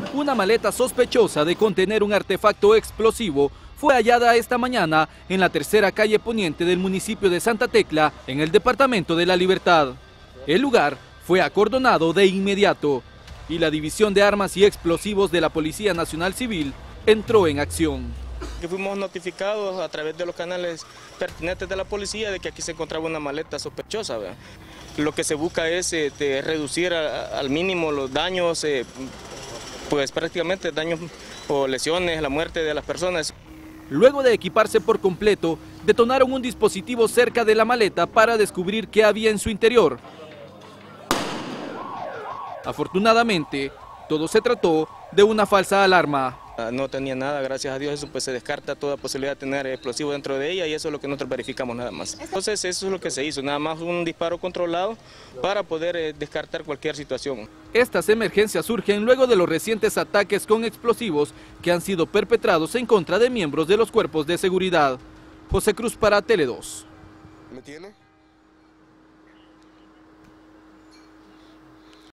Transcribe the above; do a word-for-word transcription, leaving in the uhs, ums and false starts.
Una maleta sospechosa de contener un artefacto explosivo fue hallada esta mañana en la tercera calle poniente del municipio de Santa Tecla, en el departamento de La Libertad. El lugar fue acordonado de inmediato y la División de Armas y Explosivos de la Policía Nacional Civil entró en acción. Que fuimos notificados a través de los canales pertinentes de la policía de que aquí se encontraba una maleta sospechosa, ¿verdad? Lo que se busca es eh, de reducir a, al mínimo los daños, eh, pues prácticamente daños o lesiones, la muerte de las personas. Luego de equiparse por completo, detonaron un dispositivo cerca de la maleta para descubrir qué había en su interior. Afortunadamente, todo se trató de una falsa alarma. No tenía nada, gracias a Dios, eso pues se descarta toda posibilidad de tener explosivo dentro de ella y eso es lo que nosotros verificamos nada más. Entonces eso es lo que se hizo, nada más un disparo controlado para poder eh, descartar cualquier situación. Estas emergencias surgen luego de los recientes ataques con explosivos que han sido perpetrados en contra de miembros de los cuerpos de seguridad. José Cruz para Tele dos. ¿Me tiene?